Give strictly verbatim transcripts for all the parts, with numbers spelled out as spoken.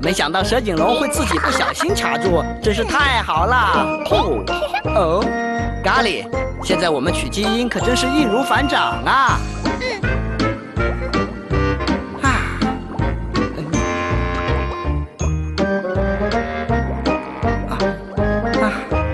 没想到蛇颈龙会自己不小心卡住，真是太好了！哦哦，咖喱，现在我们取基因可真是易如反掌啊！啊，啊啊！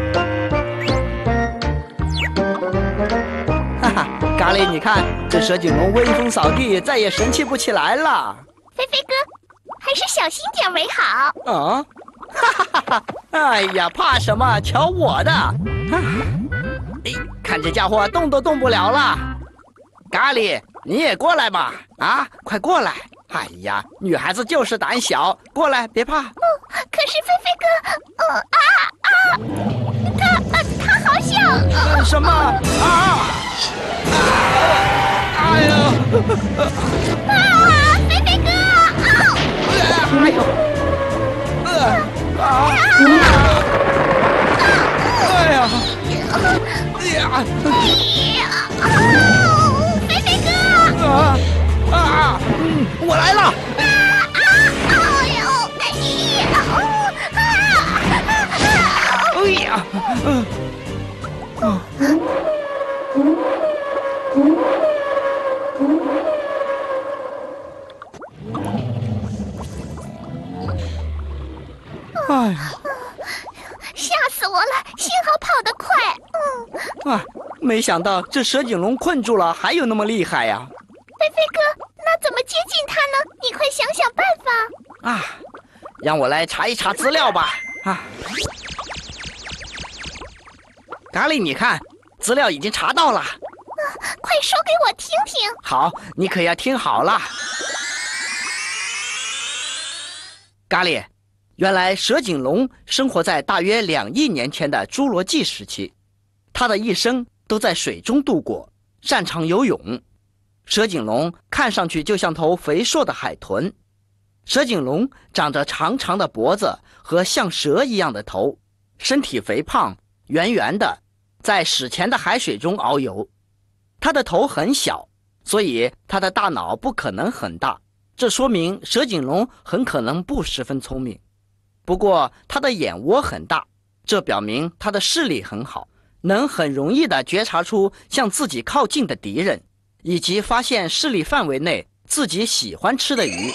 哈哈，咖喱，你看这蛇颈龙威风扫地，再也神气不起来了。 菲菲哥。 还是小心点为好。 啊，哈哈哈哈！哎呀，怕什么？瞧我的！啊，哎，看这家伙动都动不了了。咖喱，你也过来嘛！啊，快过来！哎呀，女孩子就是胆小，过来，别怕。 哦，可是菲菲哥，哦啊啊，他啊，他好小。 呃、什么？啊！啊！哎呀！ 啊，菲菲哥！ 哎呦！呃啊！哎呀！哎呀！ 啊！菲菲哥！ 啊啊！嗯，我来了！ 啊啊！哎呦！哎呀！ 哎呀！嗯啊！哎呀！ 吓死我了！幸好跑得快。嗯。 啊，没想到这蛇颈龙困住了，还有那么厉害呀！ 菲菲哥，那怎么接近它呢？你快想想办法。 啊，让我来查一查资料吧。啊，咖喱，你看，资料已经查到了。啊， 快说给我听听。 好，你可要听好了。咖喱。 原来蛇颈龙生活在大约两亿年前的侏罗纪时期，它的一生都在水中度过，擅长游泳。蛇颈龙看上去就像头肥硕的海豚。蛇颈龙长着长长的脖子和像蛇一样的头，身体肥胖圆圆的，在史前的海水中遨游。它的头很小，所以它的大脑不可能很大，这说明蛇颈龙很可能不十分聪明。 不过，它的眼窝很大，这表明它的视力很好，能很容易地觉察出向自己靠近的敌人，以及发现视力范围内自己喜欢吃的鱼。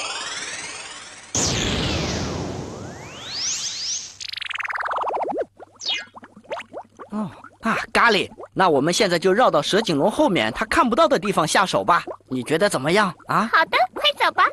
哦啊，咖喱，那我们现在就绕到蛇颈龙后面，它看不到的地方下手吧？你觉得怎么样啊？ 好的，快走吧。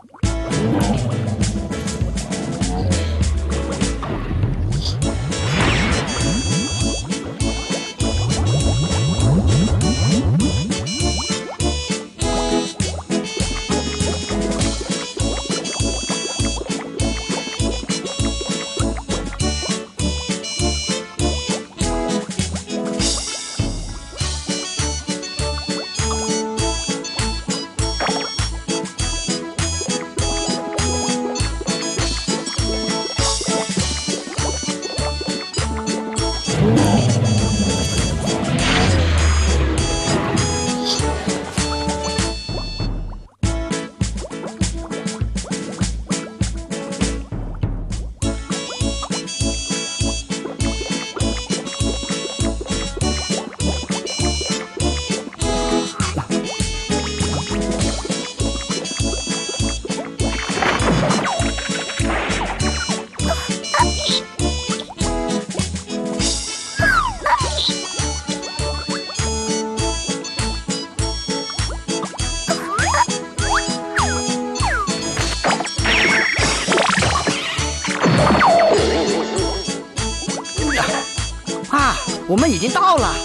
我们已经到了。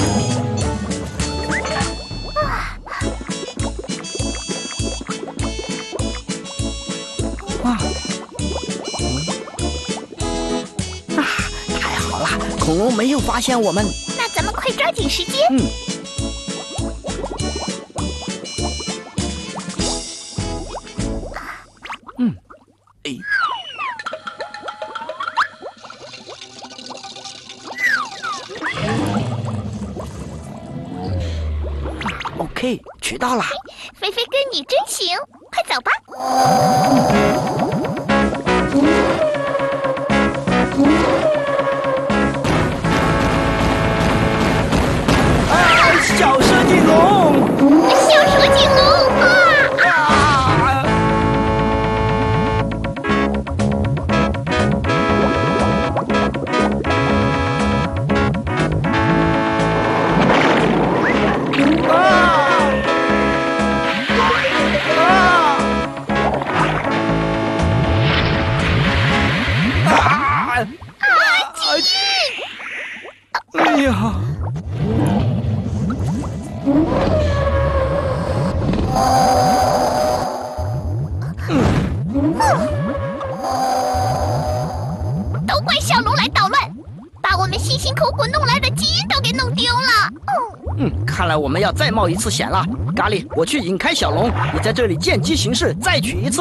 哇！啊，太好了，恐龙没有发现我们。 那咱们快抓紧时间。 嗯。 嗯，哎。 OK， 取到了。 菲菲哥，你真行，快走吧。 哎呀！ 都怪小龙来捣乱，把我们辛辛苦苦弄来的基因都给弄丢了。 嗯，看来我们要再冒一次险了。咖喱，我去引开小龙，你在这里见机行事，再取一次。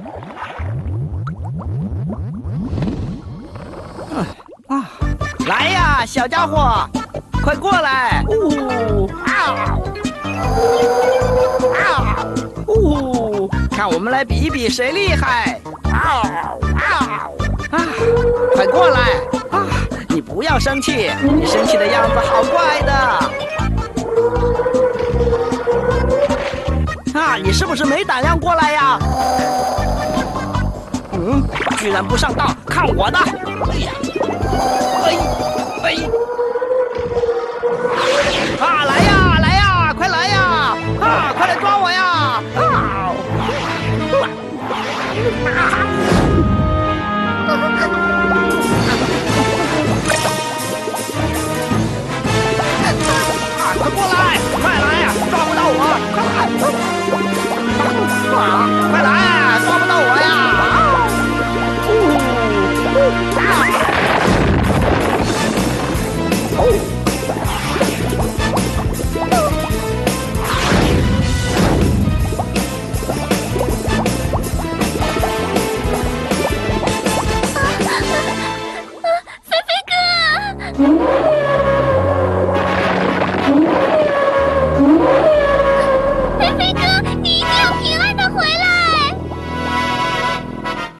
嗯啊，来呀，小家伙，快过来！呜啊啊呜！看我们来比一比谁厉害！啊啊啊！快过来！啊，你不要生气，你生气的样子好怪的。啊，你是不是没胆量过来呀？嗯，居然不上当，看我的！哎呀，哎哎。